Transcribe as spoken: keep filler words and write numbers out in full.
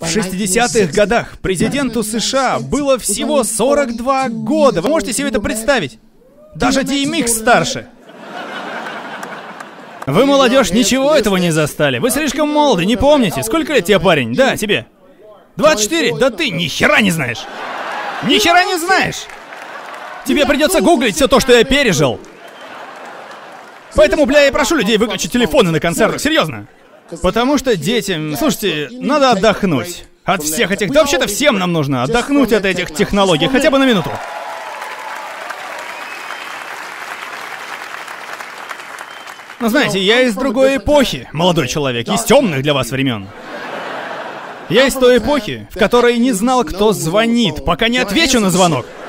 шестидесятых годах президенту США было всего сорок два года. Вы можете себе это представить? Даже Ди Эм Икс старше. Вы, молодежь, ничего этого не застали. Вы слишком молоды, не помните. Сколько лет тебе, парень? Да, тебе. двадцать четыре? Да ты ни хера не знаешь. Ни хера не знаешь. Тебе придется гуглить все то, что я пережил. Поэтому, бля, я прошу людей выключить телефоны на концертах. Серьезно. Потому что детям... Слушайте, надо отдохнуть от всех этих... Да вообще-то всем нам нужно отдохнуть от этих технологий. Хотя бы на минуту. Но знаете, я из другой эпохи, молодой человек, из темных для вас времен. Я из той эпохи, в которой не знал, кто звонит, пока не отвечу на звонок.